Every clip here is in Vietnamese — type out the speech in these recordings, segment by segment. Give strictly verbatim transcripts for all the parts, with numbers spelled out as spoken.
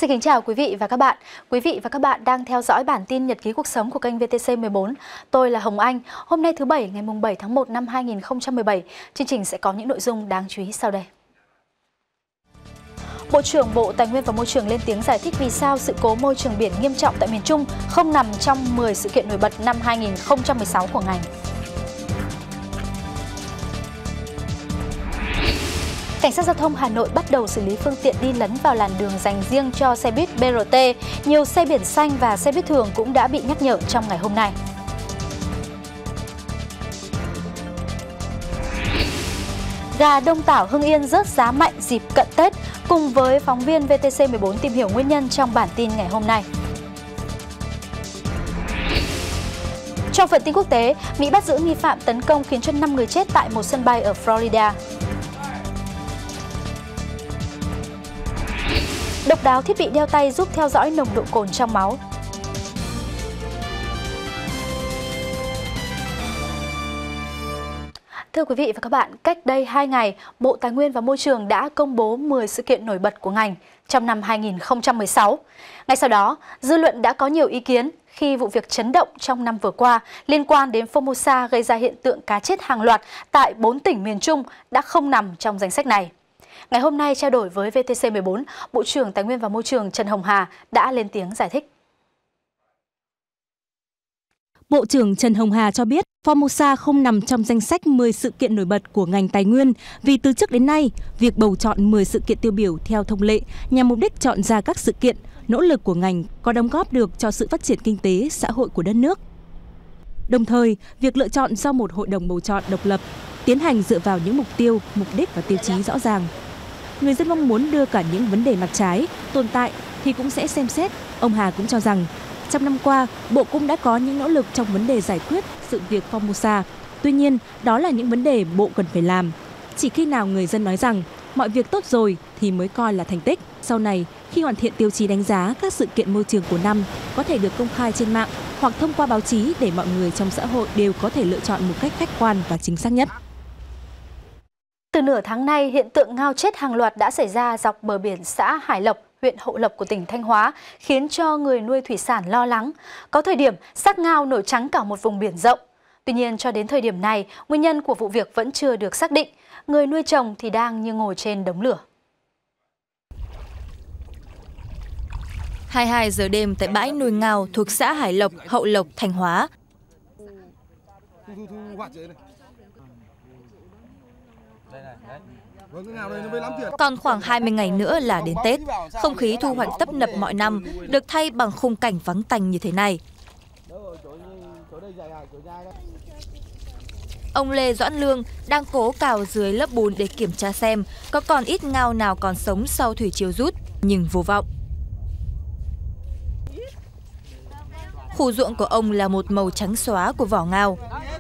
Xin kính chào quý vị và các bạn. Quý vị và các bạn đang theo dõi bản tin nhật ký cuộc sống của kênh vê tê xê mười bốn. Tôi là Hồng Anh. Hôm nay thứ Bảy ngày bảy tháng một năm hai nghìn không trăm mười bảy, chương trình sẽ có những nội dung đáng chú ý sau đây. Bộ trưởng Bộ Tài nguyên và Môi trường lên tiếng giải thích vì sao sự cố môi trường biển nghiêm trọng tại miền Trung không nằm trong mười sự kiện nổi bật năm hai nghìn không trăm mười sáu của ngành. Cảnh sát giao thông Hà Nội bắt đầu xử lý phương tiện đi lấn vào làn đường dành riêng cho xe buýt bê rờ tê. Nhiều xe biển xanh và xe buýt thường cũng đã bị nhắc nhở trong ngày hôm nay. Gà Đông Tảo Hưng Yên rớt giá mạnh dịp cận Tết. Cùng với phóng viên vê tê xê mười bốn tìm hiểu nguyên nhân trong bản tin ngày hôm nay. Trong phần tin quốc tế, Mỹ bắt giữ nghi phạm tấn công khiến cho năm người chết tại một sân bay ở Florida. Độc đáo thiết bị đeo tay giúp theo dõi nồng độ cồn trong máu. Thưa quý vị và các bạn, cách đây hai ngày, Bộ Tài nguyên và Môi trường đã công bố mười sự kiện nổi bật của ngành trong năm hai nghìn không trăm mười sáu. Ngay sau đó, dư luận đã có nhiều ý kiến khi vụ việc chấn động trong năm vừa qua liên quan đến Formosa gây ra hiện tượng cá chết hàng loạt tại bốn tỉnh miền Trung đã không nằm trong danh sách này. Ngày hôm nay trao đổi với vê tê xê mười bốn, Bộ trưởng Tài nguyên và Môi trường Trần Hồng Hà đã lên tiếng giải thích. Bộ trưởng Trần Hồng Hà cho biết Formosa không nằm trong danh sách mười sự kiện nổi bật của ngành tài nguyên vì từ trước đến nay, việc bầu chọn mười sự kiện tiêu biểu theo thông lệ nhằm mục đích chọn ra các sự kiện, nỗ lực của ngành có đóng góp được cho sự phát triển kinh tế, xã hội của đất nước. Đồng thời, việc lựa chọn do một hội đồng bầu chọn độc lập, tiến hành dựa vào những mục tiêu, mục đích và tiêu chí rõ ràng. Người dân mong muốn đưa cả những vấn đề mặt trái, tồn tại thì cũng sẽ xem xét. Ông Hà cũng cho rằng, trong năm qua, Bộ cũng đã có những nỗ lực trong vấn đề giải quyết sự việc Formosa. Tuy nhiên, đó là những vấn đề Bộ cần phải làm. Chỉ khi nào người dân nói rằng mọi việc tốt rồi thì mới coi là thành tích. Sau này, khi hoàn thiện tiêu chí đánh giá các sự kiện môi trường của năm có thể được công khai trên mạng hoặc thông qua báo chí để mọi người trong xã hội đều có thể lựa chọn một cách khách quan và chính xác nhất. Từ nửa tháng nay, hiện tượng ngao chết hàng loạt đã xảy ra dọc bờ biển xã Hải Lộc, huyện Hậu Lộc của tỉnh Thanh Hóa, khiến cho người nuôi thủy sản lo lắng. Có thời điểm, xác ngao nổi trắng cả một vùng biển rộng. Tuy nhiên, cho đến thời điểm này, nguyên nhân của vụ việc vẫn chưa được xác định. Người nuôi trồng thì đang như ngồi trên đống lửa. hai mươi hai giờ đêm tại bãi nuôi ngao thuộc xã Hải Lộc, Hậu Lộc, Thanh Hóa. Còn khoảng hai mươi ngày nữa là đến Tết, không khí thu hoạch tấp nập mọi năm được thay bằng khung cảnh vắng tanh như thế này. Ông Lê Doãn Lương đang cố cào dưới lớp bùn để kiểm tra xem có còn ít ngao nào còn sống sau thủy triều rút, nhưng vô vọng. Khu ruộng của ông là một màu trắng xóa của vỏ ngao.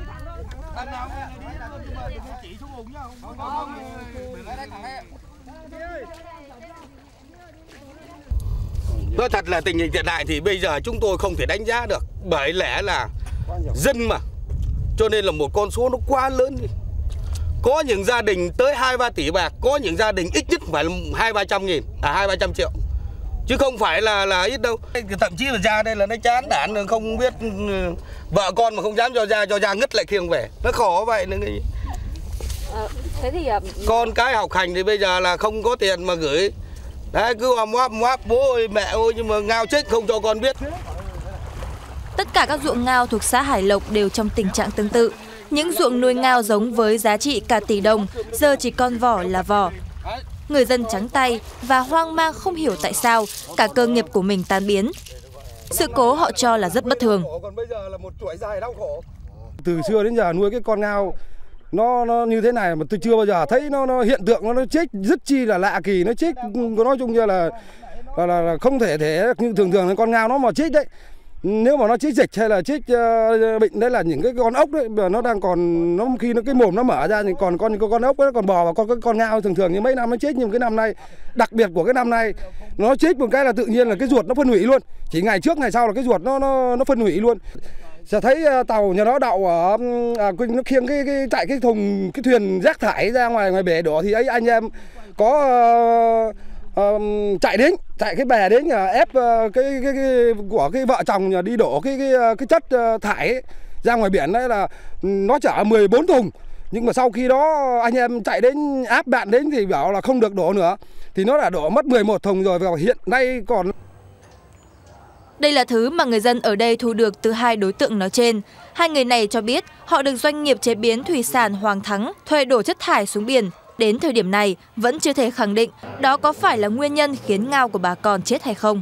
Nói thật là tình hình hiện tại thì bây giờ chúng tôi không thể đánh giá được, bởi lẽ là dân mà, cho nên là một con số nó quá lớn đi. Có những gia đình tới hai ba tỷ bạc, có những gia đình ít nhất phải là hai ba trăm nghìn, à hai ba trăm triệu, chứ không phải là là ít đâu. Thậm chí là ra đây là nó chán nản, không biết vợ con mà không dám cho ra, cho ra ngất lại khiêng về, nó khổ vậy nữa. À, thế thì con cái học hành thì bây giờ là không có tiền mà gửi. Đấy, cứ ôm ấp ấp bố ơi mẹ ơi, nhưng mà ngao chết không cho con biết. Tất cả các ruộng ngao thuộc xã Hải Lộc đều trong tình trạng tương tự. Những ruộng nuôi ngao giống với giá trị cả tỷ đồng, giờ chỉ còn vỏ là vỏ. Người dân trắng tay và hoang mang không hiểu tại sao cả cơ nghiệp của mình tan biến. Sự cố họ cho là rất bất thường. Từ xưa đến giờ nuôi cái con ngao nó nó như thế này mà tôi chưa bao giờ thấy nó, nó hiện tượng nó, nó chết rất chi là lạ kỳ, nó chết nói chung như là là, là, là không thể thể như thường thường là con ngao nó mà chết đấy. Nếu mà nó chết dịch hay là chết uh, bệnh đấy là những cái con ốc đấy, nó đang còn nó khi nó cái mồm nó mở ra thì còn con con ốc nó còn bò vào con cái con ngao thường thường như mấy năm nó chết, nhưng cái năm nay đặc biệt của cái năm nay nó chết một cái là tự nhiên là cái ruột nó phân hủy luôn, chỉ ngày trước ngày sau là cái ruột nó nó nó phân hủy luôn. Sẽ thấy tàu nhà nó đậu ở à, nó khiêng cái, cái chạy cái thùng cái thuyền rác thải ra ngoài ngoài bể đổ thì ấy anh em có uh, uh, chạy đến, chạy cái bè đến uh, ép uh, cái, cái, cái của cái vợ chồng đi đổ cái cái cái chất uh, thải ấy, ra ngoài biển đấy là nó chở mười bốn thùng. Nhưng mà sau khi đó anh em chạy đến áp bạn đến thì bảo là không được đổ nữa. Thì nó đã đổ mất mười một thùng rồi và hiện nay còn. Đây là thứ mà người dân ở đây thu được từ hai đối tượng nói trên. Hai người này cho biết họ được doanh nghiệp chế biến thủy sản Hoàng Thắng thuê đổ chất thải xuống biển. Đến thời điểm này vẫn chưa thể khẳng định đó có phải là nguyên nhân khiến ngao của bà con chết hay không.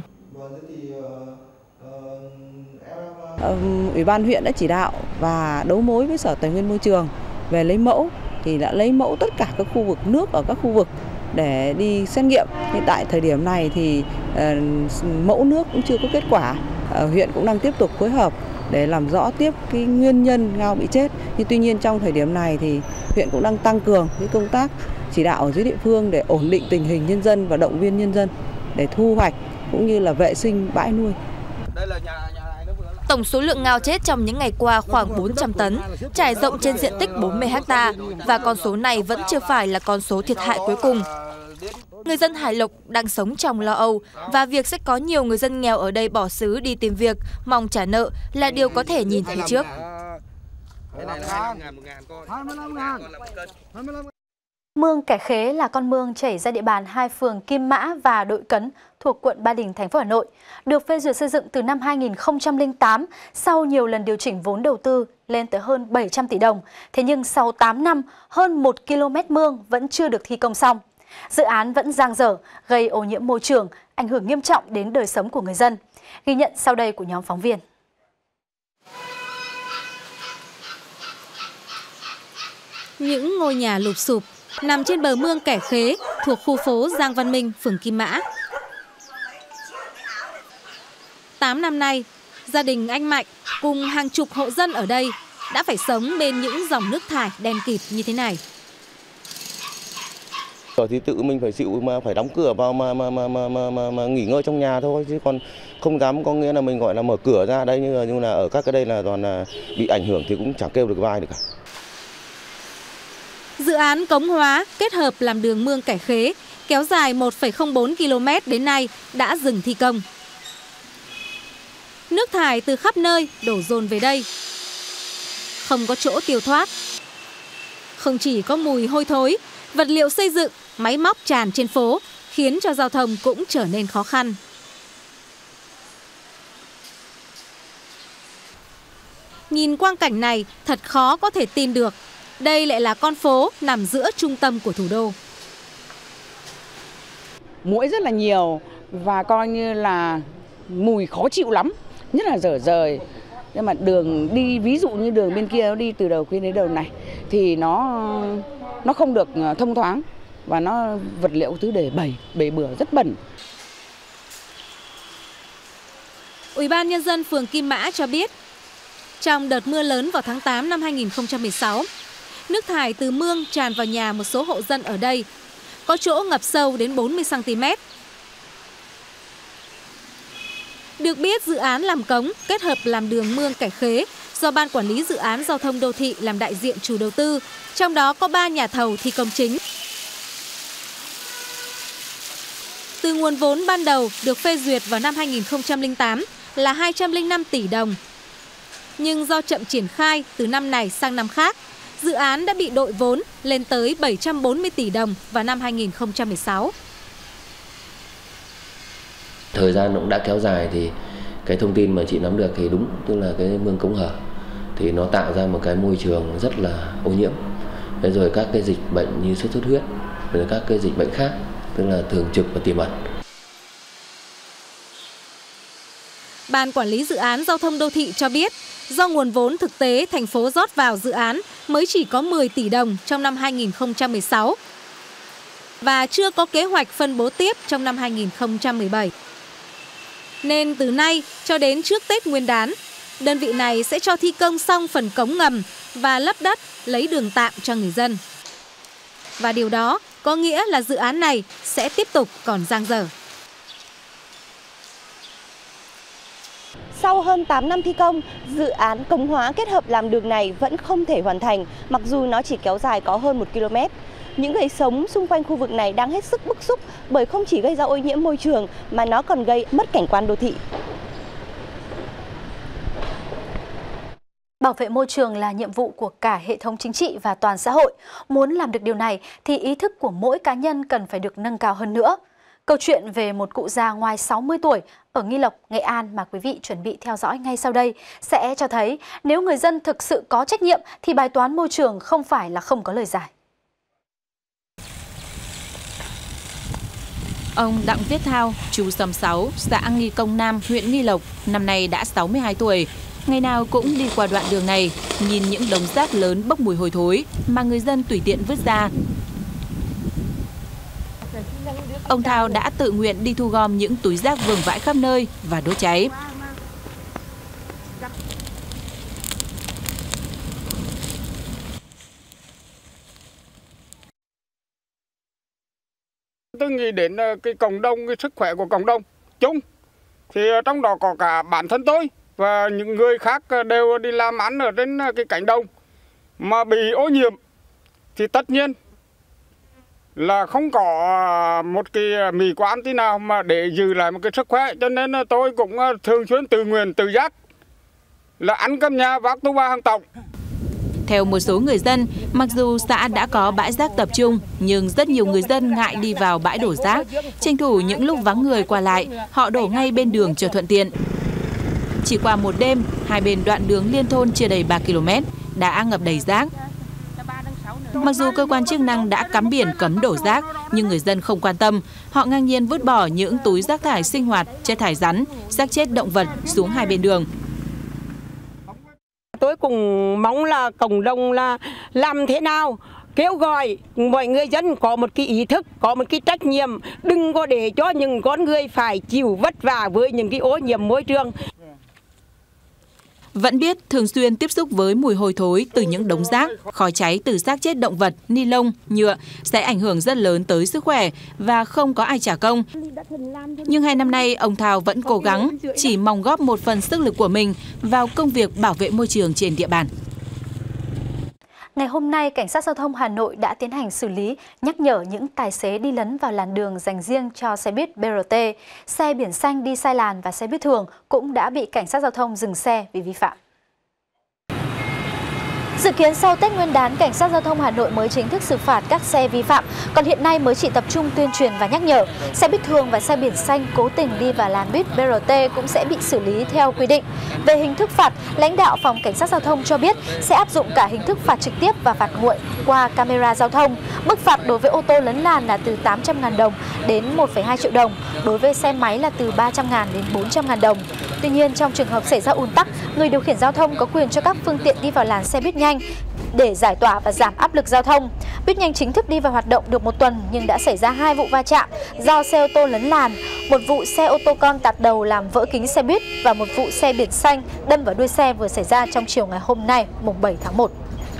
Ủy ban huyện đã chỉ đạo và đấu mối với Sở Tài nguyên Môi trường về lấy mẫu, thì đã lấy mẫu tất cả các khu vực nước ở các khu vực để đi xét nghiệm. Hiện tại thời điểm này thì uh, mẫu nước cũng chưa có kết quả. Uh, huyện cũng đang tiếp tục phối hợp để làm rõ tiếp cái nguyên nhân ngao bị chết. Nhưng tuy nhiên trong thời điểm này thì huyện cũng đang tăng cường cái công tác chỉ đạo ở dưới địa phương để ổn định tình hình nhân dân và động viên nhân dân để thu hoạch cũng như là vệ sinh bãi nuôi. Tổng số lượng ngao chết trong những ngày qua khoảng bốn trăm tấn, trải rộng trên diện tích bốn mươi héc ta và con số này vẫn chưa phải là con số thiệt hại cuối cùng. Người dân Hải Lộc đang sống trong lo âu và việc sẽ có nhiều người dân nghèo ở đây bỏ xứ đi tìm việc, mong trả nợ là điều có thể nhìn thấy trước. Mương Kẻ Khế là con mương chảy ra địa bàn hai phường Kim Mã và Đội Cấn thuộc quận Ba Đình, thành phố Hà Nội, được phê duyệt xây dựng từ năm hai nghìn không trăm lẻ tám sau nhiều lần điều chỉnh vốn đầu tư lên tới hơn bảy trăm tỷ đồng. Thế nhưng sau tám năm, hơn một ki lô mét mương vẫn chưa được thi công xong. Dự án vẫn dang dở, gây ô nhiễm môi trường, ảnh hưởng nghiêm trọng đến đời sống của người dân. Ghi nhận sau đây của nhóm phóng viên. Những ngôi nhà lụp xụp nằm trên bờ mương Kẻ Khế thuộc khu phố Giang Văn Minh, phường Kim Mã. tám năm nay, gia đình anh Mạnh cùng hàng chục hộ dân ở đây đã phải sống bên những dòng nước thải đen kịt như thế này. Rồi thì tự mình phải chịu mà phải đóng cửa vào mà mà mà mà mà, mà, mà nghỉ ngơi trong nhà thôi, chứ còn không dám, có nghĩa là mình gọi là mở cửa ra đây, nhưng là, nhưng là ở các cái đây là toàn là bị ảnh hưởng thì cũng chẳng kêu được vai được cả. Dự án cống hóa kết hợp làm đường mương Kẻ Khế kéo dài một phẩy không bốn ki lô mét đến nay đã dừng thi công. Nước thải từ khắp nơi đổ dồn về đây, không có chỗ tiêu thoát. Không chỉ có mùi hôi thối, vật liệu xây dựng, máy móc tràn trên phố khiến cho giao thông cũng trở nên khó khăn. Nhìn quang cảnh này thật khó có thể tin được, đây lại là con phố nằm giữa trung tâm của thủ đô. Muỗi rất là nhiều và coi như là mùi khó chịu lắm, nhất là dở dời. Nhưng mà đường đi, ví dụ như đường bên kia nó đi từ đầu kia đến đầu này thì nó nó không được thông thoáng và nó vật liệu thứ để bày bể bừa rất bẩn. Ủy ban Nhân dân phường Kim Mã cho biết, trong đợt mưa lớn vào tháng tám năm hai nghìn không trăm mười sáu, nước thải từ mương tràn vào nhà một số hộ dân ở đây, có chỗ ngập sâu đến bốn mươi xăng ti mét. Được biết, dự án làm cống kết hợp làm đường mương Kẻ Khế do Ban Quản lý Dự án Giao thông Đô thị làm đại diện chủ đầu tư, trong đó có ba nhà thầu thi công chính. Từ nguồn vốn ban đầu được phê duyệt vào năm hai nghìn không trăm lẻ tám là hai trăm lẻ năm tỷ đồng. Nhưng do chậm triển khai từ năm này sang năm khác, dự án đã bị đội vốn lên tới bảy trăm bốn mươi tỷ đồng vào năm hai nghìn không trăm mười sáu. Thời gian cũng đã kéo dài thì cái thông tin mà chị nắm được thì đúng, tức là cái mương cống hở thì nó tạo ra một cái môi trường rất là ô nhiễm. Thế rồi các cái dịch bệnh như sốt xuất huyết, rồi các cái dịch bệnh khác, tức là thường trực và tiềm ẩn. Ban Quản lý Dự án Giao thông Đô thị cho biết, do nguồn vốn thực tế thành phố rót vào dự án mới chỉ có mười tỷ đồng trong năm hai nghìn không trăm mười sáu và chưa có kế hoạch phân bố tiếp trong năm hai nghìn không trăm mười bảy. Nên từ nay cho đến trước Tết Nguyên đán, đơn vị này sẽ cho thi công xong phần cống ngầm và lấp đất lấy đường tạm cho người dân. Và điều đó có nghĩa là dự án này sẽ tiếp tục còn dang dở. Sau hơn tám năm thi công, dự án cống hóa kết hợp làm đường này vẫn không thể hoàn thành, mặc dù nó chỉ kéo dài có hơn một ki lô mét. những người sống xung quanh khu vực này đang hết sức bức xúc bởi không chỉ gây ra ô nhiễm môi trường mà nó còn gây mất cảnh quan đô thị. Bảo vệ môi trường là nhiệm vụ của cả hệ thống chính trị và toàn xã hội. Muốn làm được điều này thì ý thức của mỗi cá nhân cần phải được nâng cao hơn nữa. Câu chuyện về một cụ già ngoài sáu mươi tuổi ở Nghi Lộc, Nghệ An mà quý vị chuẩn bị theo dõi ngay sau đây sẽ cho thấy nếu người dân thực sự có trách nhiệm thì bài toán môi trường không phải là không có lời giải. Ông Đặng Viết Thao, chú xóm sáu, xã Nghi Công Nam, huyện Nghi Lộc, năm nay đã sáu mươi hai tuổi. Ngày nào cũng đi qua đoạn đường này, nhìn những đống rác lớn bốc mùi hôi thối mà người dân tùy tiện vứt ra. Ông Thao đã tự nguyện đi thu gom những túi rác vương vãi khắp nơi và đốt cháy. Tôi nghĩ đến cái cộng đồng, cái sức khỏe của cộng đồng chung. Thì trong đó có cả bản thân tôi và những người khác đều đi làm ăn ở trên cái cánh đồng mà bị ô nhiễm thì tất nhiên là không có một cái mỹ quan tí nào mà để giữ lại một cái sức khỏe, cho nên tôi cũng thường xuyên tự nguyện tự giác là ăn cơm nhà vác tu ba hàng tổng. Theo một số người dân, mặc dù xã đã có bãi rác tập trung, nhưng rất nhiều người dân ngại đi vào bãi đổ rác, tranh thủ những lúc vắng người qua lại, họ đổ ngay bên đường cho thuận tiện. Chỉ qua một đêm, hai bên đoạn đường liên thôn chưa đầy ba ki lô mét đã ngập đầy rác. Mặc dù cơ quan chức năng đã cắm biển cấm đổ rác, nhưng người dân không quan tâm. Họ ngang nhiên vứt bỏ những túi rác thải sinh hoạt, chất thải rắn, rác chết động vật xuống hai bên đường. Tôi cũng mong là cộng đồng là làm thế nào kêu gọi mọi người dân có một cái ý thức, có một cái trách nhiệm, đừng có để cho những con người phải chịu vất vả với những cái ô nhiễm môi trường. Vẫn biết thường xuyên tiếp xúc với mùi hôi thối từ những đống rác, khói cháy từ xác chết động vật, ni lông, nhựa sẽ ảnh hưởng rất lớn tới sức khỏe và không có ai trả công. Nhưng hai năm nay, ông Thao vẫn cố gắng, chỉ mong góp một phần sức lực của mình vào công việc bảo vệ môi trường trên địa bàn. Ngày hôm nay, Cảnh sát Giao thông Hà Nội đã tiến hành xử lý, nhắc nhở những tài xế đi lấn vào làn đường dành riêng cho xe buýt bê rờ tê. Xe biển xanh đi sai làn và xe buýt thường cũng đã bị Cảnh sát Giao thông dừng xe vì vi phạm. Dự kiến sau Tết Nguyên đán, Cảnh sát Giao thông Hà Nội mới chính thức xử phạt các xe vi phạm, còn hiện nay mới chỉ tập trung tuyên truyền và nhắc nhở. Xe buýt thường và xe biển xanh cố tình đi vào làn buýt bê rờ tê cũng sẽ bị xử lý theo quy định. Về hình thức phạt, lãnh đạo Phòng Cảnh sát Giao thông cho biết sẽ áp dụng cả hình thức phạt trực tiếp và phạt nguội qua camera giao thông. Mức phạt đối với ô tô lấn làn là từ tám trăm nghìn đồng đến một phẩy hai triệu đồng, đối với xe máy là từ ba trăm nghìn đến bốn trăm nghìn đồng. Tuy nhiên, trong trường hợp xảy ra ùn tắc, người điều khiển giao thông có quyền cho các phương tiện đi vào làn xe buýt nhanh để giải tỏa và giảm áp lực giao thông. Buýt nhanh chính thức đi vào hoạt động được một tuần nhưng đã xảy ra hai vụ va chạm do xe ô tô lấn làn, một vụ xe ô tô con tạt đầu làm vỡ kính xe buýt và một vụ xe biển xanh đâm vào đuôi xe vừa xảy ra trong chiều ngày hôm nay, mùng bảy tháng một.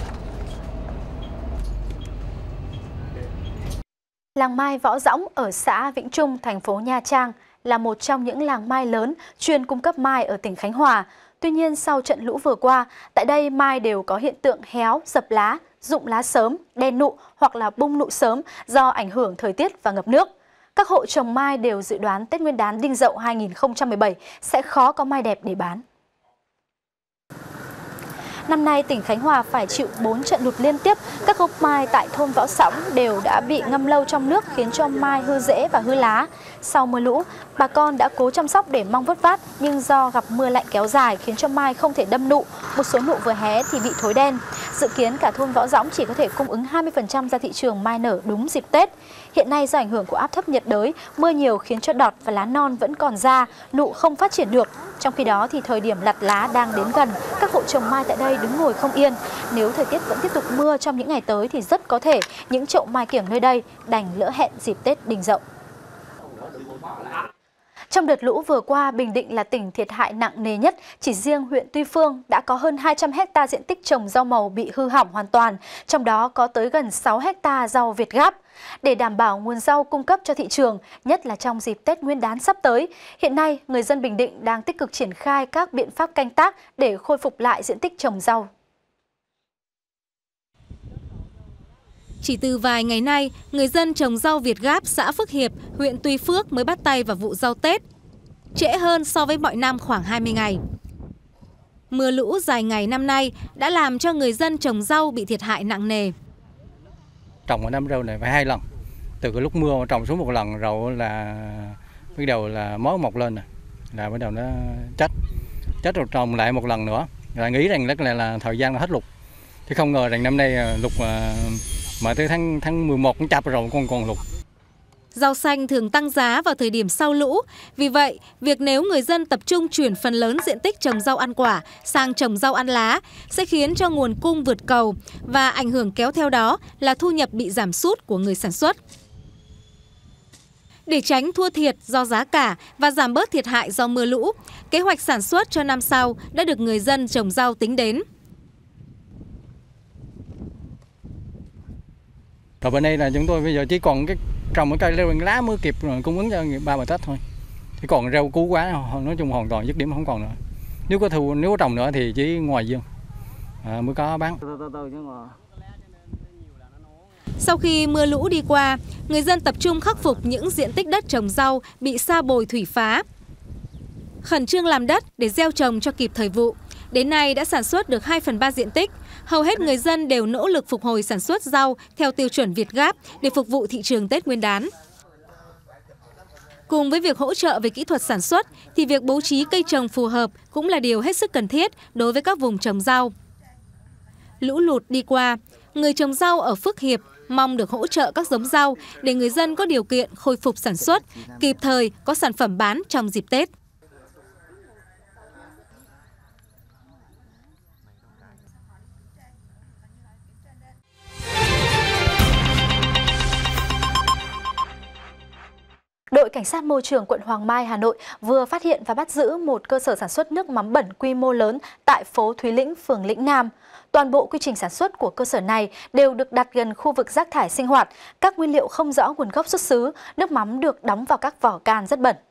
Làng mai Võ Dõng ở xã Vĩnh Trung, thành phố Nha Trang là một trong những làng mai lớn chuyên cung cấp mai ở tỉnh Khánh Hòa. Tuy nhiên, sau trận lũ vừa qua, tại đây mai đều có hiện tượng héo, dập lá, rụng lá sớm, đen nụ hoặc là bung nụ sớm do ảnh hưởng thời tiết và ngập nước. Các hộ trồng mai đều dự đoán Tết Nguyên đán Đinh Dậu hai nghìn không trăm mười bảy sẽ khó có mai đẹp để bán. Năm nay, tỉnh Khánh Hòa phải chịu bốn trận lụt liên tiếp. Các gốc mai tại thôn Võ Dõng đều đã bị ngâm lâu trong nước khiến cho mai hư rễ và hư lá. Sau mưa lũ, bà con đã cố chăm sóc để mong vớt vát, nhưng do gặp mưa lạnh kéo dài khiến cho mai không thể đâm nụ. Một số nụ vừa hé thì bị thối đen. Dự kiến cả thôn Võ Dõng chỉ có thể cung ứng hai mươi phần trăm ra thị trường mai nở đúng dịp Tết. Hiện nay do ảnh hưởng của áp thấp nhiệt đới, mưa nhiều khiến cho đọt và lá non vẫn còn ra, nụ không phát triển được. Trong khi đó thì thời điểm lặt lá đang đến gần, các hộ trồng mai tại đây đứng ngồi không yên. Nếu thời tiết vẫn tiếp tục mưa trong những ngày tới thì rất có thể những chậu mai kiểng nơi đây đành lỡ hẹn dịp Tết Đinh Dậu. Trong đợt lũ vừa qua, Bình Định là tỉnh thiệt hại nặng nề nhất. Chỉ riêng huyện Tuy Phương đã có hơn hai trăm héc ta diện tích trồng rau màu bị hư hỏng hoàn toàn, trong đó có tới gần sáu héc ta rau Việt Gáp. Để đảm bảo nguồn rau cung cấp cho thị trường, nhất là trong dịp Tết Nguyên đán sắp tới, hiện nay người dân Bình Định đang tích cực triển khai các biện pháp canh tác để khôi phục lại diện tích trồng rau. Chỉ từ vài ngày nay, người dân trồng rau Việt Gáp xã Phước Hiệp, huyện Tuy Phước mới bắt tay vào vụ rau Tết, trễ hơn so với mọi năm khoảng hai mươi ngày. Mưa lũ dài ngày năm nay đã làm cho người dân trồng rau bị thiệt hại nặng nề. Trồng một năm rau này phải hai lần. Từ cái lúc mưa trồng xuống một lần rau là bắt đầu là mới mọc lên, là bắt đầu nó chết. Chết rồi trồng lại một lần nữa. Là nghĩ rằng là, là thời gian là hết lụt. Chứ không ngờ rằng năm nay lụt mà, mà tới tháng tháng mười một cũng chạp rồi còn còn lụt. Rau xanh thường tăng giá vào thời điểm sau lũ. Vì vậy, việc nếu người dân tập trung chuyển phần lớn diện tích trồng rau ăn quả sang trồng rau ăn lá sẽ khiến cho nguồn cung vượt cầu và ảnh hưởng kéo theo đó là thu nhập bị giảm sút của người sản xuất. Để tránh thua thiệt do giá cả và giảm bớt thiệt hại do mưa lũ, kế hoạch sản xuất cho năm sau đã được người dân trồng rau tính đến. Rồi bên đây là chúng tôi bây giờ chỉ còn cái trồng một cây rau lá mới kịp cung ứng cho ba bà Tết thôi. Chỉ còn rau cú quá, nói chung hoàn toàn dứt điểm không còn nữa. Nếu có thu nếu có trồng nữa thì chỉ ngoài vườn à, mới có bán. Sau khi mưa lũ đi qua, người dân tập trung khắc phục những diện tích đất trồng rau bị sa bồi thủy phá, khẩn trương làm đất để gieo trồng cho kịp thời vụ. Đến nay đã sản xuất được hai phần ba diện tích. Hầu hết người dân đều nỗ lực phục hồi sản xuất rau theo tiêu chuẩn Việt Gáp để phục vụ thị trường Tết Nguyên đán. Cùng với việc hỗ trợ về kỹ thuật sản xuất thì việc bố trí cây trồng phù hợp cũng là điều hết sức cần thiết đối với các vùng trồng rau. Lũ lụt đi qua, người trồng rau ở Phước Hiệp mong được hỗ trợ các giống rau để người dân có điều kiện khôi phục sản xuất, kịp thời có sản phẩm bán trong dịp Tết. Đội Cảnh sát Môi trường quận Hoàng Mai, Hà Nội vừa phát hiện và bắt giữ một cơ sở sản xuất nước mắm bẩn quy mô lớn tại phố Thúy Lĩnh, phường Lĩnh Nam. Toàn bộ quy trình sản xuất của cơ sở này đều được đặt gần khu vực rác thải sinh hoạt, các nguyên liệu không rõ nguồn gốc xuất xứ, nước mắm được đóng vào các vỏ can rất bẩn.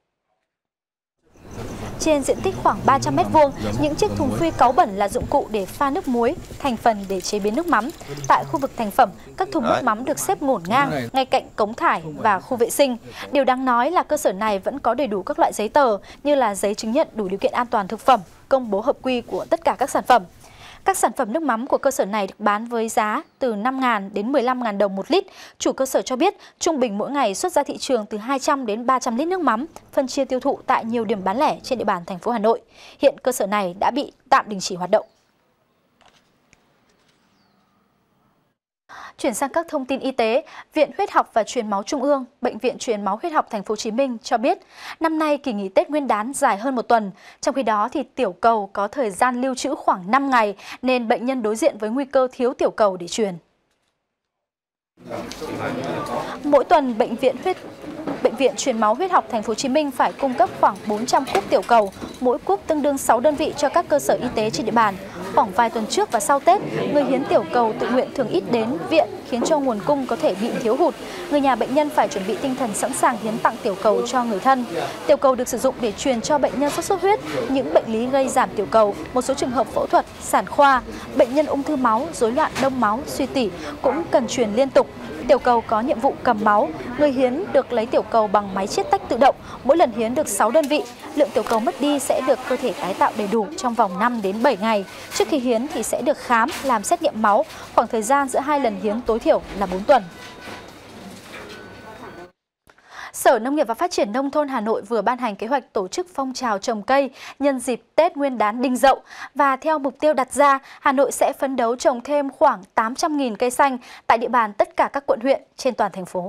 Trên diện tích khoảng ba trăm mét vuông, những chiếc thùng phuy cáu bẩn là dụng cụ để pha nước muối, thành phần để chế biến nước mắm. Tại khu vực thành phẩm, các thùng nước mắm được xếp ngổn ngang ngay cạnh cống thải và khu vệ sinh. Điều đáng nói là cơ sở này vẫn có đầy đủ các loại giấy tờ như là giấy chứng nhận đủ điều kiện an toàn thực phẩm, công bố hợp quy của tất cả các sản phẩm. Các sản phẩm nước mắm của cơ sở này được bán với giá từ năm nghìn đến mười lăm nghìn đồng một lít. Chủ cơ sở cho biết trung bình mỗi ngày xuất ra thị trường từ hai trăm đến ba trăm lít nước mắm, phân chia tiêu thụ tại nhiều điểm bán lẻ trên địa bàn thành phố Hà Nội. Hiện cơ sở này đã bị tạm đình chỉ hoạt động. Chuyển sang các thông tin y tế, Viện Huyết học và Truyền máu Trung ương, Bệnh viện Truyền máu Huyết học Thành phố Hồ Chí Minh cho biết, năm nay kỳ nghỉ Tết Nguyên đán dài hơn một tuần. Trong khi đó thì tiểu cầu có thời gian lưu trữ khoảng năm ngày nên bệnh nhân đối diện với nguy cơ thiếu tiểu cầu để truyền. Mỗi tuần bệnh viện huyết Bệnh viện Truyền máu Huyết học Thành phố Hồ Chí Minh phải cung cấp khoảng bốn trăm cúp tiểu cầu, mỗi cúp tương đương sáu đơn vị cho các cơ sở y tế trên địa bàn. Khoảng vài tuần trước và sau Tết, người hiến tiểu cầu tự nguyện thường ít đến viện khiến cho nguồn cung có thể bị thiếu hụt. Người nhà bệnh nhân phải chuẩn bị tinh thần sẵn sàng hiến tặng tiểu cầu cho người thân. Tiểu cầu được sử dụng để truyền cho bệnh nhân sốt xuất huyết, những bệnh lý gây giảm tiểu cầu, một số trường hợp phẫu thuật, sản khoa, bệnh nhân ung thư máu, rối loạn đông máu, suy tủy cũng cần truyền liên tục. Tiểu cầu có nhiệm vụ cầm máu, người hiến được lấy tiểu cầu bằng máy chiết tách tự động, mỗi lần hiến được sáu đơn vị. Lượng tiểu cầu mất đi sẽ được cơ thể tái tạo đầy đủ trong vòng năm đến bảy ngày. Trước khi hiến thì sẽ được khám, làm xét nghiệm máu, khoảng thời gian giữa hai lần hiến tối thiểu là bốn tuần. Sở Nông nghiệp và Phát triển Nông thôn Hà Nội vừa ban hành kế hoạch tổ chức phong trào trồng cây nhân dịp Tết Nguyên đán Đinh Dậu. Và theo mục tiêu đặt ra, Hà Nội sẽ phấn đấu trồng thêm khoảng tám trăm nghìn cây xanh tại địa bàn tất cả các quận huyện trên toàn thành phố.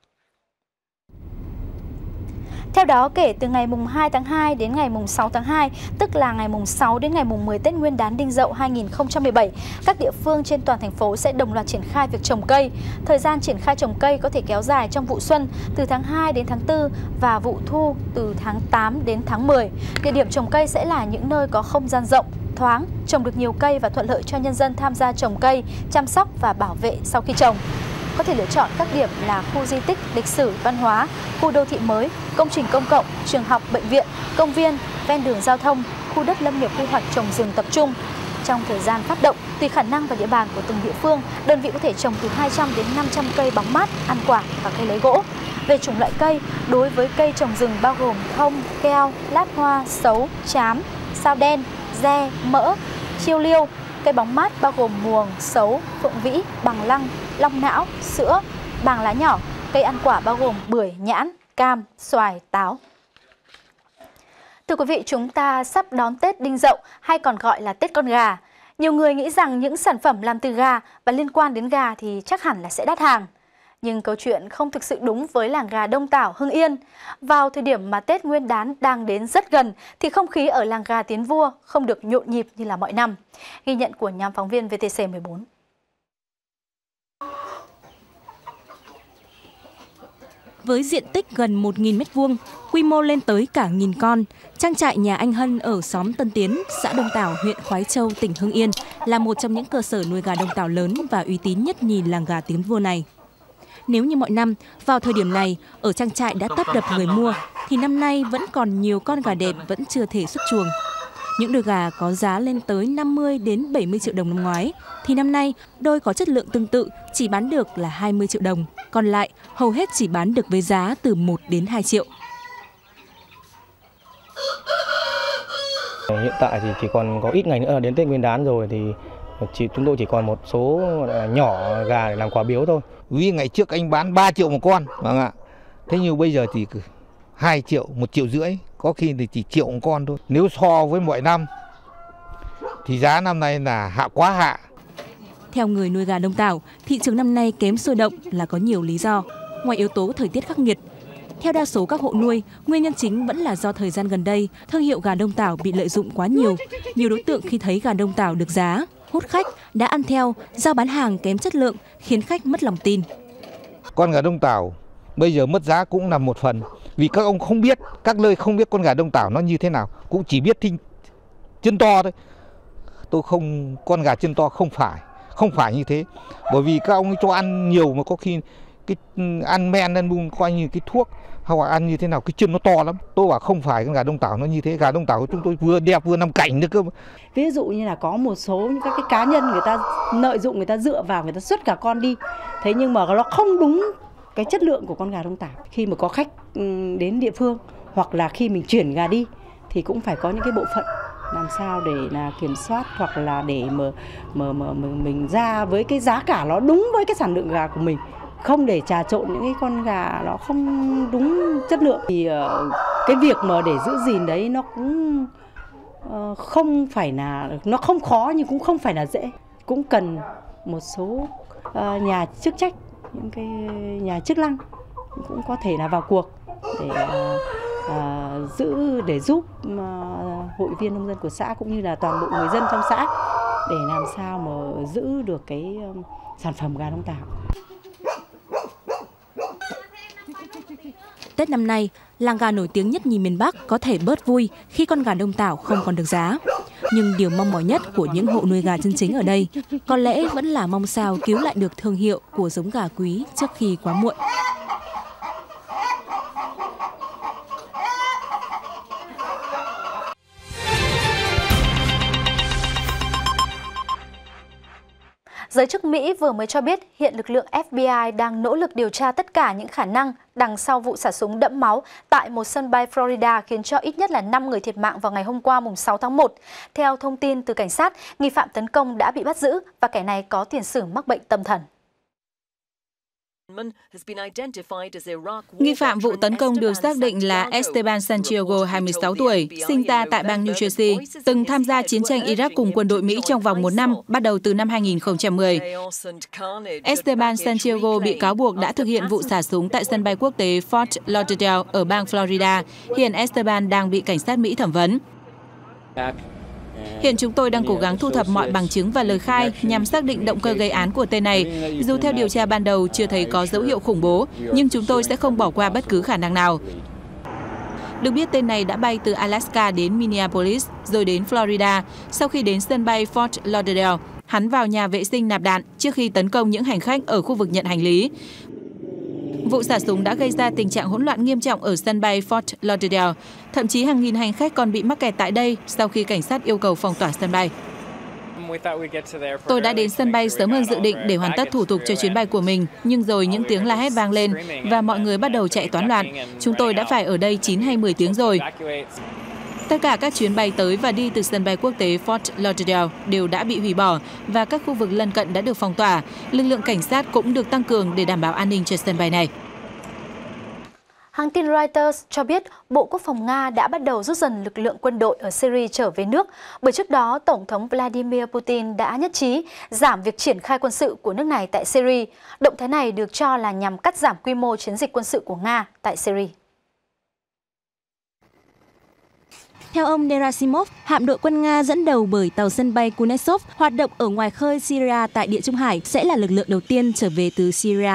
Theo đó, kể từ ngày mùng hai tháng hai đến ngày mùng sáu tháng hai, tức là ngày mùng sáu đến ngày mùng mười Tết Nguyên đán Đinh Dậu hai nghìn không trăm mười bảy, các địa phương trên toàn thành phố sẽ đồng loạt triển khai việc trồng cây. Thời gian triển khai trồng cây có thể kéo dài trong vụ xuân từ tháng hai đến tháng tư và vụ thu từ tháng tám đến tháng mười. Địa điểm trồng cây sẽ là những nơi có không gian rộng, thoáng, trồng được nhiều cây và thuận lợi cho nhân dân tham gia trồng cây, chăm sóc và bảo vệ sau khi trồng. Có thể lựa chọn các điểm là khu di tích, lịch sử, văn hóa, khu đô thị mới, công trình công cộng, trường học, bệnh viện, công viên, ven đường giao thông, khu đất lâm nghiệp quy hoạch trồng rừng tập trung. Trong thời gian phát động, tùy khả năng và địa bàn của từng địa phương, đơn vị có thể trồng từ hai trăm đến năm trăm cây bóng mát, ăn quả và cây lấy gỗ. Về chủng loại cây, đối với cây trồng rừng bao gồm thông, keo, lát hoa, sấu, trám, sao đen, re, mỡ, chiêu liêu. Cây bóng mát bao gồm muồng, sấu, phượng vĩ, bằng lăng, long não, sữa, bàng lá nhỏ. Cây ăn quả bao gồm bưởi, nhãn, cam, xoài, táo. Thưa quý vị, chúng ta sắp đón Tết Đinh Dậu hay còn gọi là Tết con gà. Nhiều người nghĩ rằng những sản phẩm làm từ gà và liên quan đến gà thì chắc hẳn là sẽ đắt hàng. Nhưng câu chuyện không thực sự đúng với làng gà Đông Tảo, Hưng Yên. Vào thời điểm mà Tết Nguyên đán đang đến rất gần thì không khí ở làng gà Tiến Vua không được nhộn nhịp như là mọi năm. Ghi nhận của nhóm phóng viên vê tê xê mười bốn. Với diện tích gần một nghìn mét vuông, quy mô lên tới cả nghìn con, trang trại nhà anh Hân ở xóm Tân Tiến, xã Đông Tảo, huyện Khoái Châu, tỉnh Hưng Yên là một trong những cơ sở nuôi gà Đông Tảo lớn và uy tín nhất nhì làng gà Tiến Vua này. Nếu như mọi năm, vào thời điểm này, ở trang trại đã tấp đập người mua, thì năm nay vẫn còn nhiều con gà đẹp vẫn chưa thể xuất chuồng. Những đôi gà có giá lên tới năm mươi đến bảy mươi triệu đồng năm ngoái, thì năm nay đôi có chất lượng tương tự chỉ bán được là hai mươi triệu đồng, còn lại hầu hết chỉ bán được với giá từ một đến hai triệu. Hiện tại thì chỉ còn có ít ngày nữa đến Tết Nguyên đán rồi thì chỉ, chúng tôi chỉ còn một số nhỏ gà để làm quà biếu thôi. Vì ngày trước anh bán ba triệu một con, vâng ạ. Thế nhưng bây giờ thì hai triệu, một triệu rưỡi, có khi thì chỉ triệu một con thôi. Nếu so với mọi năm thì giá năm nay là hạ quá hạ. Theo người nuôi gà Đông Tảo, thị trường năm nay kém sôi động là có nhiều lý do. Ngoài yếu tố thời tiết khắc nghiệt, theo đa số các hộ nuôi, nguyên nhân chính vẫn là do thời gian gần đây, thương hiệu gà Đông Tảo bị lợi dụng quá nhiều. Nhiều đối tượng khi thấy gà Đông Tảo được giá, hút khách, đã ăn theo, giao bán hàng kém chất lượng, khiến khách mất lòng tin. Con gà Đông Tảo bây giờ mất giá cũng là một phần, vì các ông không biết, các nơi không biết con gà Đông Tảo nó như thế nào, cũng chỉ biết thinh chân to thôi. Tôi không, con gà chân to không phải, không phải như thế, bởi vì các ông ấy cho ăn nhiều mà có khi cái ăn men ăn bung coi như cái thuốc, hoặc là ăn như thế nào cái chân nó to lắm. Tôi bảo không phải, con gà Đông Tảo nó như thế, gà Đông Tảo của chúng tôi vừa đẹp vừa nằm cảnh nữa cơ. Ví dụ như là có một số những các cái cá nhân người ta lợi dụng, người ta dựa vào, người ta xuất cả con đi, thế nhưng mà nó không đúng cái chất lượng của con gà Đông Tảo. Khi mà có khách đến địa phương hoặc là khi mình chuyển gà đi thì cũng phải có những cái bộ phận làm sao để là kiểm soát, hoặc là để mà, mà, mà, mà mình ra với cái giá cả nó đúng với cái sản lượng gà của mình, không để trà trộn những cái con gà nó không đúng chất lượng. Thì uh, cái việc mà để giữ gìn đấy nó cũng uh, không phải là, nó không khó nhưng cũng không phải là dễ. Cũng cần một số uh, nhà chức trách, những cái nhà chức năng cũng có thể là vào cuộc để uh, uh, giữ, để giúp uh, hội viên nông dân của xã cũng như là toàn bộ người dân trong xã để làm sao mà giữ được cái uh, sản phẩm gà Đông Tảo. Tết năm nay, làng gà nổi tiếng nhất nhì miền Bắc có thể bớt vui khi con gà Đông Tảo không còn được giá. Nhưng điều mong mỏi nhất của những hộ nuôi gà chân chính ở đây có lẽ vẫn là mong sao cứu lại được thương hiệu của giống gà quý trước khi quá muộn. Giới chức Mỹ vừa mới cho biết hiện lực lượng ép bê i đang nỗ lực điều tra tất cả những khả năng đằng sau vụ xả súng đẫm máu tại một sân bay Florida khiến cho ít nhất là năm người thiệt mạng vào ngày hôm qua mùng sáu tháng một. Theo thông tin từ cảnh sát, nghi phạm tấn công đã bị bắt giữ và kẻ này có tiền sử mắc bệnh tâm thần. Nghi phạm vụ tấn công được xác định là Esteban Santiago, hai mươi sáu tuổi, sinh ra tại bang New Jersey, từng tham gia chiến tranh Iraq cùng quân đội Mỹ trong vòng một năm, bắt đầu từ năm hai nghìn không trăm mười. Esteban Santiago bị cáo buộc đã thực hiện vụ xả súng tại sân bay quốc tế Fort Lauderdale ở bang Florida. Hiện Esteban đang bị cảnh sát Mỹ thẩm vấn. Hiện chúng tôi đang cố gắng thu thập mọi bằng chứng và lời khai nhằm xác định động cơ gây án của tên này. Dù theo điều tra ban đầu chưa thấy có dấu hiệu khủng bố, nhưng chúng tôi sẽ không bỏ qua bất cứ khả năng nào. Được biết tên này đã bay từ Alaska đến Minneapolis rồi đến Florida. Sau khi đến sân bay Fort Lauderdale, hắn vào nhà vệ sinh nạp đạn trước khi tấn công những hành khách ở khu vực nhận hành lý. Vụ xả súng đã gây ra tình trạng hỗn loạn nghiêm trọng ở sân bay Fort Lauderdale. Thậm chí hàng nghìn hành khách còn bị mắc kẹt tại đây sau khi cảnh sát yêu cầu phong tỏa sân bay. Tôi đã đến sân bay sớm hơn dự định để hoàn tất thủ tục cho chuyến bay của mình, nhưng rồi những tiếng la hét vang lên và mọi người bắt đầu chạy toán loạn. Chúng tôi đã phải ở đây chín hay mười tiếng rồi. Tất cả các chuyến bay tới và đi từ sân bay quốc tế Fort Lauderdale đều đã bị hủy bỏ và các khu vực lân cận đã được phong tỏa. Lực lượng cảnh sát cũng được tăng cường để đảm bảo an ninh cho sân bay này. Hãng tin Reuters cho biết Bộ Quốc phòng Nga đã bắt đầu rút dần lực lượng quân đội ở Syria trở về nước, bởi trước đó Tổng thống Vladimir Putin đã nhất trí giảm việc triển khai quân sự của nước này tại Syria. Động thái này được cho là nhằm cắt giảm quy mô chiến dịch quân sự của Nga tại Syria. Theo ông Gerasimov, hạm đội quân Nga dẫn đầu bởi tàu sân bay Kunetsov hoạt động ở ngoài khơi Syria tại Địa Trung Hải sẽ là lực lượng đầu tiên trở về từ Syria.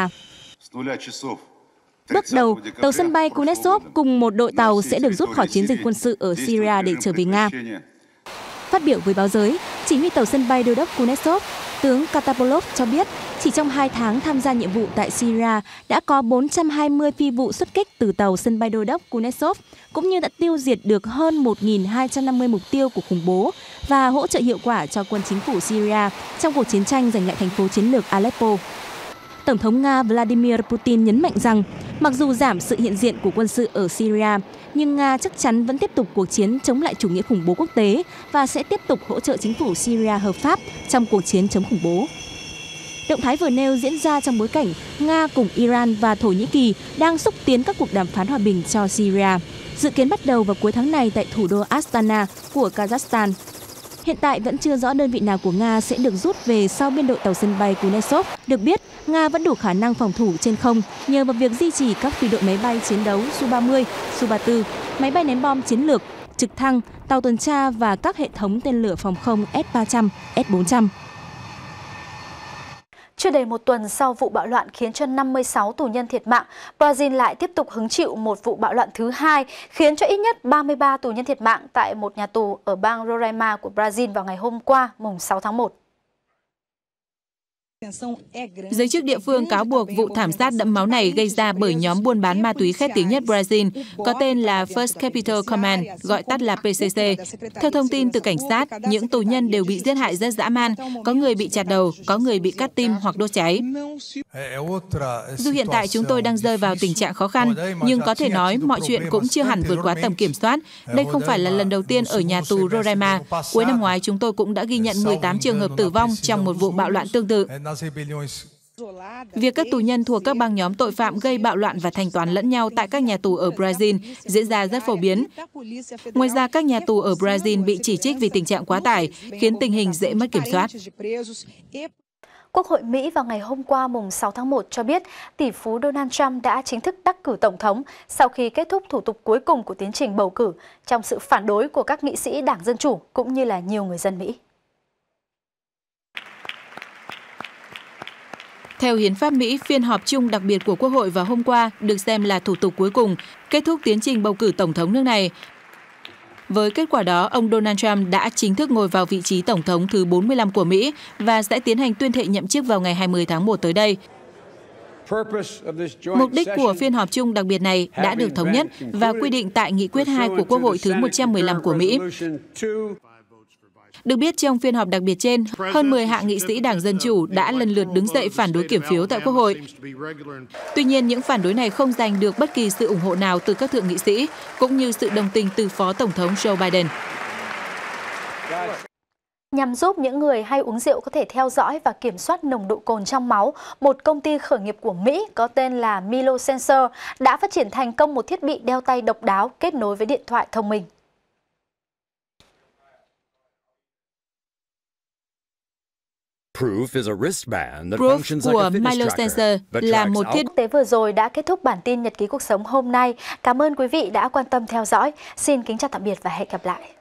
Bước đầu, tàu sân bay Kunetsov cùng một đội tàu sẽ được rút khỏi chiến dịch quân sự ở Syria để trở về Nga. Phát biểu với báo giới, chỉ huy tàu sân bay đô đốc Kunetsov, tướng Katapolov cho biết chỉ trong hai tháng tham gia nhiệm vụ tại Syria đã có bốn trăm hai mươi phi vụ xuất kích từ tàu sân bay đô đốc Kunetsov, cũng như đã tiêu diệt được hơn một nghìn hai trăm năm mươi mục tiêu của khủng bố và hỗ trợ hiệu quả cho quân chính phủ Syria trong cuộc chiến tranh giành lại thành phố chiến lược Aleppo. Tổng thống Nga Vladimir Putin nhấn mạnh rằng, mặc dù giảm sự hiện diện của quân sự ở Syria, nhưng Nga chắc chắn vẫn tiếp tục cuộc chiến chống lại chủ nghĩa khủng bố quốc tế và sẽ tiếp tục hỗ trợ chính phủ Syria hợp pháp trong cuộc chiến chống khủng bố. Động thái vừa nêu diễn ra trong bối cảnh Nga cùng Iran và Thổ Nhĩ Kỳ đang xúc tiến các cuộc đàm phán hòa bình cho Syria, dự kiến bắt đầu vào cuối tháng này tại thủ đô Astana của Kazakhstan. Hiện tại vẫn chưa rõ đơn vị nào của Nga sẽ được rút về sau biên đội tàu sân bay Kunetsov. Được biết, Nga vẫn đủ khả năng phòng thủ trên không nhờ vào việc duy trì các phi đội máy bay chiến đấu Su ba mươi, Su ba mươi tư, máy bay ném bom chiến lược, trực thăng, tàu tuần tra và các hệ thống tên lửa phòng không S ba trăm, S bốn trăm. Chưa đầy một tuần sau vụ bạo loạn khiến cho năm mươi sáu tù nhân thiệt mạng, Brazil lại tiếp tục hứng chịu một vụ bạo loạn thứ hai, khiến cho ít nhất ba mươi ba tù nhân thiệt mạng tại một nhà tù ở bang Roraima của Brazil vào ngày hôm qua, mùng sáu tháng một. Giới chức địa phương cáo buộc vụ thảm sát đẫm máu này gây ra bởi nhóm buôn bán ma túy khét tiếng nhất Brazil, có tên là First Capital Command, gọi tắt là P C C. Theo thông tin từ cảnh sát, những tù nhân đều bị giết hại rất dã man, có người bị chặt đầu, có người bị cắt tim hoặc đốt cháy. Dù hiện tại chúng tôi đang rơi vào tình trạng khó khăn, nhưng có thể nói mọi chuyện cũng chưa hẳn vượt quá tầm kiểm soát. Đây không phải là lần đầu tiên ở nhà tù Roraima. Cuối năm ngoái, chúng tôi cũng đã ghi nhận mười tám trường hợp tử vong trong một vụ bạo loạn tương tự. Việc các tù nhân thuộc các băng nhóm tội phạm gây bạo loạn và thanh toán lẫn nhau tại các nhà tù ở Brazil diễn ra rất phổ biến. Ngoài ra, các nhà tù ở Brazil bị chỉ trích vì tình trạng quá tải, khiến tình hình dễ mất kiểm soát. Quốc hội Mỹ vào ngày hôm qua mùng sáu tháng một cho biết tỷ phú Donald Trump đã chính thức đắc cử tổng thống sau khi kết thúc thủ tục cuối cùng của tiến trình bầu cử trong sự phản đối của các nghị sĩ Đảng Dân Chủ cũng như là nhiều người dân Mỹ. Theo hiến pháp Mỹ, phiên họp chung đặc biệt của Quốc hội vào hôm qua được xem là thủ tục cuối cùng, kết thúc tiến trình bầu cử tổng thống nước này. Với kết quả đó, ông Donald Trump đã chính thức ngồi vào vị trí tổng thống thứ bốn mươi lăm của Mỹ và sẽ tiến hành tuyên thệ nhậm chức vào ngày hai mươi tháng một tới đây. Mục đích của phiên họp chung đặc biệt này đã được thống nhất và quy định tại Nghị quyết hai của Quốc hội thứ một trăm mười lăm của Mỹ. Được biết, trong phiên họp đặc biệt trên, hơn mười hạ nghị sĩ Đảng Dân Chủ đã lần lượt đứng dậy phản đối kiểm phiếu tại Quốc hội. Tuy nhiên, những phản đối này không giành được bất kỳ sự ủng hộ nào từ các thượng nghị sĩ, cũng như sự đồng tình từ Phó Tổng thống Joe Biden. Nhằm giúp những người hay uống rượu có thể theo dõi và kiểm soát nồng độ cồn trong máu, một công ty khởi nghiệp của Mỹ có tên là Milo Sensor đã phát triển thành công một thiết bị đeo tay độc đáo kết nối với điện thoại thông minh. Proof của Milo Sensor là một thiết tế vừa rồi đã kết thúc bản tin Nhật ký cuộc sống hôm nay. Cảm ơn quý vị đã quan tâm theo dõi. Xin kính chào tạm biệt và hẹn gặp lại.